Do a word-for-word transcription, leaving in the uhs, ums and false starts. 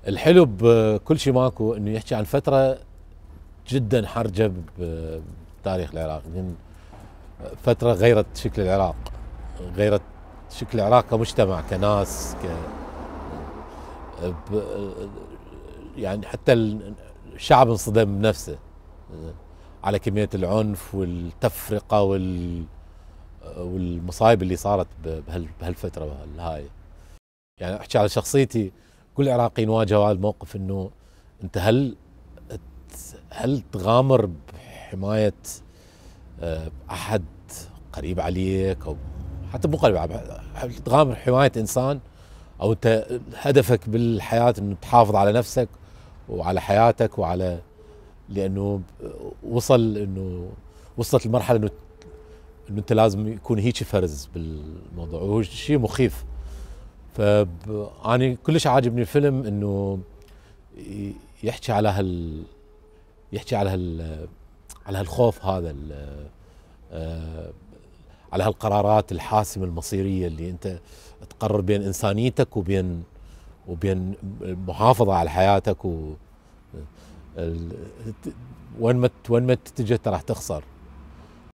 الحلو بكل شيء ماكو انه يحكي عن فتره جدا حرجه بتاريخ العراق، من فتره غيرت شكل العراق، غيرت شكل العراق كمجتمع كناس ك يعني حتى الشعب انصدم بنفسه على كميه العنف والتفرقه وال والمصايب اللي صارت بهالفتره هاي. يعني احكي على شخصيتي، كل العراقيين واجهوا هذا الموقف، انه انت هل هل تغامر بحمايه احد قريب عليك، او حتى مو قريب، هل تغامر بحمايه انسان، او انت هدفك بالحياه انه تحافظ على نفسك وعلى حياتك وعلى، لانه وصل انه وصلت المرحله انه انه انت لازم يكون هيك فرز بالموضوع، وهو شيء مخيف. فأني كلش عاجبني الفيلم انه يحكي على هال يحكي على هال على هالخوف هذا، على هالقرارات الحاسمه المصيريه اللي انت تقرر بين انسانيتك وبين وبين المحافظه على حياتك، و وين ما وين ما تتجه راح تخسر.